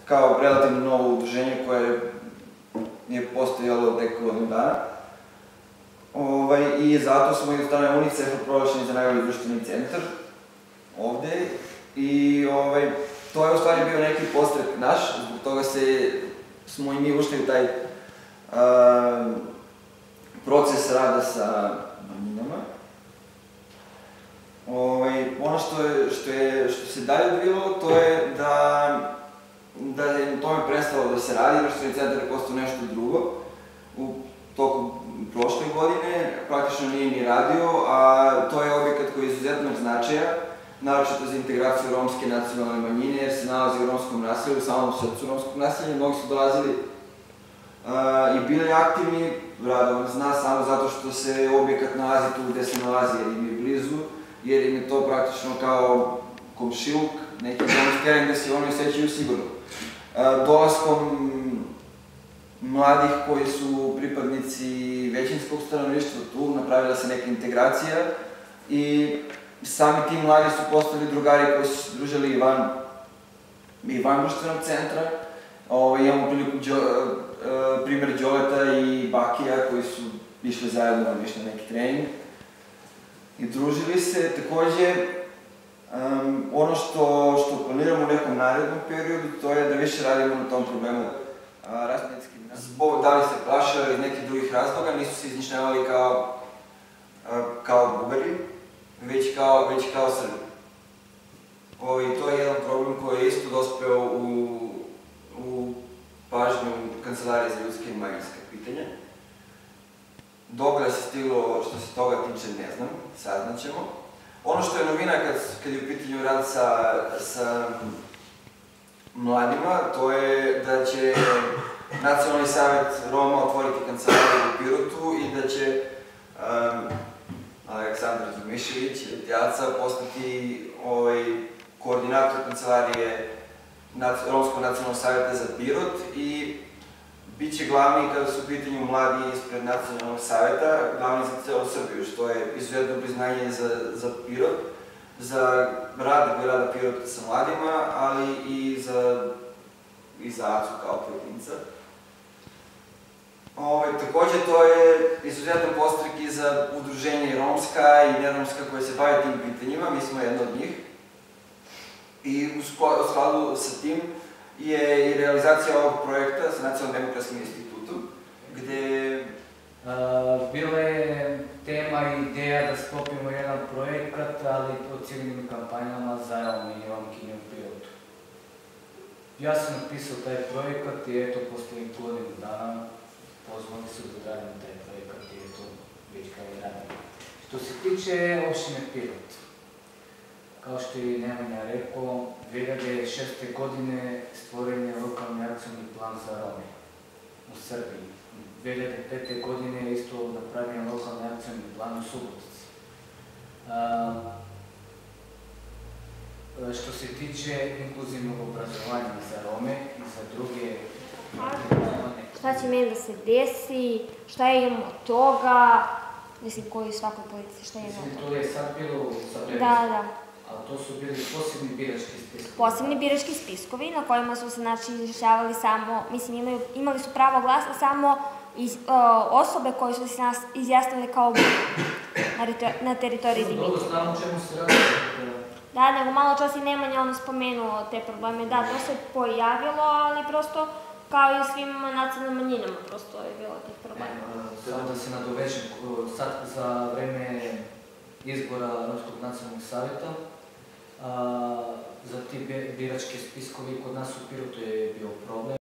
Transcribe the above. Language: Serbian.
kao relativno novo udruženje koje je postojalo tek godinu dana. I zato smo i od strane UNICEF-a proglašeni za najbolji društveni centar ovde. I to je u stvari bio neki podstrek naš, zbog toga smo i mi ušli u taj proces rada sa manjinama. Ono što se dalje odvilo, to je da je tome prestalo da se radi, društveni centar je postao nešto drugo. U toku prošle godine praktično nije ni radio, a to je objekat koji je izuzetnog značaja, naročito za integraciju romske nacionalne manjine, jer se nalazi u romskom naselju, u samom srcu romskog naselja. Mnogi su dolazili i bili aktivni, Radovan zna, samo zato što se objekat nalazi tu gde se nalazi, jer im je blizu, jer im je to praktično kao komšiluk, neki domski teren gde se oni osjećaju sigurno. Dolaskom mladih koji su pripadnici većinskog stanovništva tu, napravila se neka integracija i sami ti mladi su postali drugari koji su se družili i van društvenog centra. Imamo primer Đoleta i Bakija koji su išli zajedno na neki trening i družili se. Takođe, ono što planiramo u nekom narednom periodu, to je da više radimo na tom problemu rasmetskih. Da li se plaše iz nekih drugih razloga, nisu se izmišljavali kao Bugari, već kao Srbi. To je jedan problem koji je isto dospeo u pažnju Kancelarije za ljudske i manjinska pitanja. Dokle se stiglo što se toga tiče, ne znam, saznaćemo. Ono što je novina kad je u pitanju rad sa mladima, to je da će Nacionalni savet Roma otvoriti kancelariju u Pirotu i da će Aleksandar Mišević, Ljetjaca, postati koordinator kancelarije Romskog nacionalnog saveta za Pirot i bit će glavni kada su u pitanju mladi ispred nacionalnog saveta, glavni za celu Srbiju, što je izuzetno priznanje za Pirot, za rad grada Pirota sa mladima, ali i za Acu kao pojedinca. Takođe, to je izuzetan podstrek i za udruženje romska i neromska koje se bave tim pitanjima, mi smo jedna od njih. I u skladu sa tim je i realizacija ovog projekta sa Nacionalnim demokratskim institutom, gde... Bila je tema i ideja da sklopimo jedan projekat, ali o civilnim kampanjama za Rome i Romkinje u Pirotu. Ja sam napisao taj projekat i eto, posle godinu dana pozvali su da radim taj projekat i eto, već kao i radim. Što se tiče opštine Pirot, kao što je Nemanja rekao, 2006. godine stvoren je lokalni akcioni plan za Rome u Srbiji. 2005. godine je isto napravljen lokalni akcioni plan u Subotici. Što se tiče inkluzivnog obrazovanja za Rome i za druge... Šta će meni da se desi, šta je imamo od toga, mislim koji u svakoj politici, šta je imamo od toga. To je sad bilo sa vremena. Da. Ali to su bili posebni birački spiskovi. Posebni birački spiskovi na kojima su se izjašnjavali samo, mislim imali su pravo glasa samo osobe koje su se izjasnile kao na teritoriji Dimitrova. Dobro, znamo o čemu se radi. Da, nego malo čas i Nemanja spomenuo te probleme. Da, to se pojavilo, ali prosto kao i svim nacionalnim manjinama, prosto je bilo tih problema. Samo da se nadovežem, sad za vreme izbora Romskog nacionalnog saveta, za ti biračke spiskovi kod nas u Pirotu je bio problem.